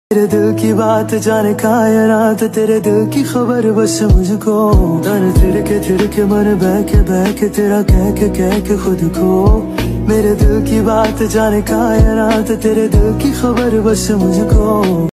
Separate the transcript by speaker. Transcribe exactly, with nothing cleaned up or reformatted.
Speaker 1: तेरे दिल की बात जाने कायनात, तेरे दिल की खबर बस मुझको। तन थिरके थिरके मन बहके बहके तेरा कह के कह के खुद को। मेरे दिल की बात जाने कायनात, तेरे दिल की खबर बस मुझको।